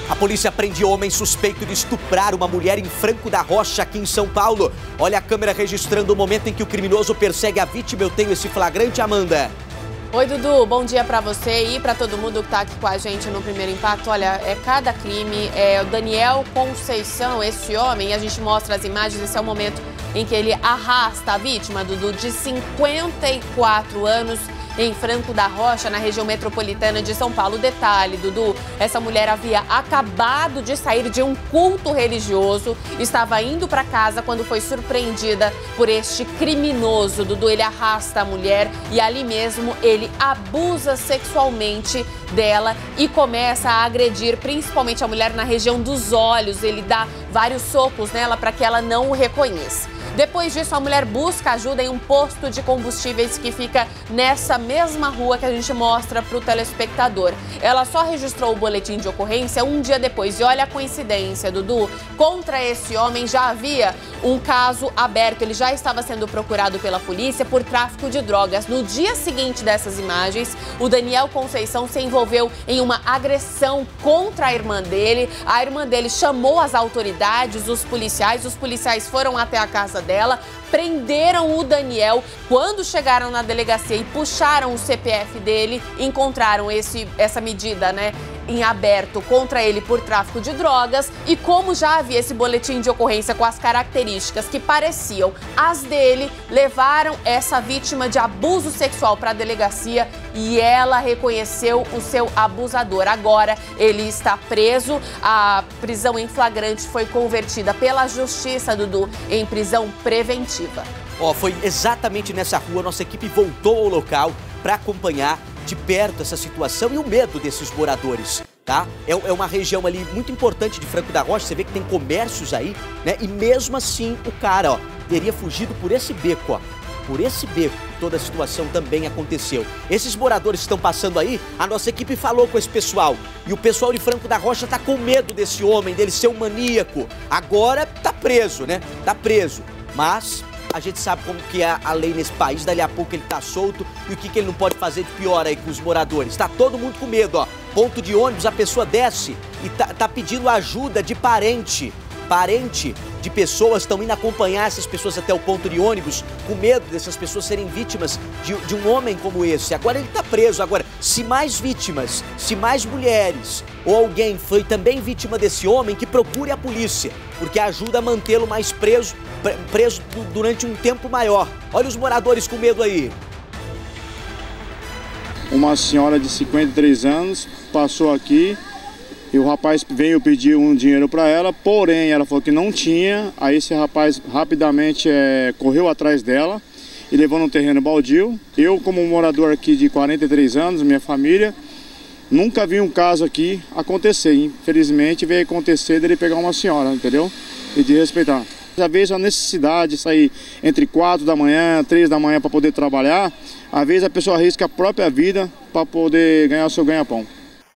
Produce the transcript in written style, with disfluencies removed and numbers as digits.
A polícia prende homem suspeito de estuprar uma mulher em Franco da Rocha, aqui em São Paulo. Olha a câmera registrando o momento em que o criminoso persegue a vítima. Eu tenho esse flagrante, Amanda. Oi, Dudu. Bom dia pra você e pra todo mundo que tá aqui com a gente no Primeiro Impacto. Olha, é cada crime. O Daniel Conceição, esse homem, a gente mostra as imagens, esse é o momento em que ele arrasta a vítima, Dudu, de 54 anos, em Franco da Rocha, na região metropolitana de São Paulo. Detalhe, Dudu, essa mulher havia acabado de sair de um culto religioso, estava indo para casa quando foi surpreendida por este criminoso. Dudu, ele arrasta a mulher e ali mesmo ele abusa sexualmente dela e começa a agredir principalmente a mulher na região dos olhos. Ele dá vários socos nela para que ela não o reconheça. Depois disso, a mulher busca ajuda em um posto de combustíveis que fica nessa mesma rua que a gente mostra para o telespectador. Ela só registrou o boletim de ocorrência um dia depois. E olha a coincidência, Dudu. Contra esse homem já havia um caso aberto. Ele já estava sendo procurado pela polícia por tráfico de drogas. No dia seguinte dessas imagens, o Daniel Conceição se envolveu em uma agressão contra a irmã dele. A irmã dele chamou as autoridades, os policiais foram até a casa dela, prenderam o Daniel. Quando chegaram na delegacia e puxaram o CPF dele, encontraram essa medida, em aberto contra ele por tráfico de drogas. E como já havia esse boletim de ocorrência com as características que pareciam as dele, levaram essa vítima de abuso sexual para a delegacia e ela reconheceu o seu abusador. Agora ele está preso. A prisão em flagrante foi convertida pela Justiça, Dudu, em prisão preventiva. Foi exatamente nessa rua, nossa equipe voltou ao local para acompanhar de perto essa situação e o medo desses moradores, tá? É uma região ali muito importante de Franco da Rocha, você vê que tem comércios aí, E mesmo assim o cara, teria fugido por esse beco, Por esse beco, toda a situação também aconteceu. Esses moradores que estão passando aí, a nossa equipe falou com esse pessoal. E o pessoal de Franco da Rocha tá com medo desse homem, dele ser um maníaco. Agora tá preso, Tá preso. Mas a gente sabe como que é a lei nesse país, dali a pouco ele tá solto e o que ele não pode fazer de pior aí com os moradores. Tá todo mundo com medo, Ponto de ônibus, a pessoa desce e tá pedindo ajuda de parente. Parente de pessoas estão indo acompanhar essas pessoas até o ponto de ônibus, com medo dessas pessoas serem vítimas de um homem como esse. Agora ele tá preso. Agora, se mais vítimas, se mais mulheres ou alguém foi também vítima desse homem, que procure a polícia, porque ajuda a mantê-lo mais preso durante um tempo maior. Olha os moradores com medo aí. Uma senhora de 53 anos passou aqui e o rapaz veio pedir um dinheiro para ela, porém ela falou que não tinha. Aí esse rapaz rapidamente correu atrás dela e levou num terreno baldio. Eu, como morador aqui de 43 anos, minha família, nunca vi um caso aqui acontecer. Infelizmente veio acontecer dele pegar uma senhora, entendeu? E de respeitar. Às vezes a necessidade de sair entre 4 da manhã, 3 da manhã para poder trabalhar, às vezes a pessoa arrisca a própria vida para poder ganhar o seu ganha-pão.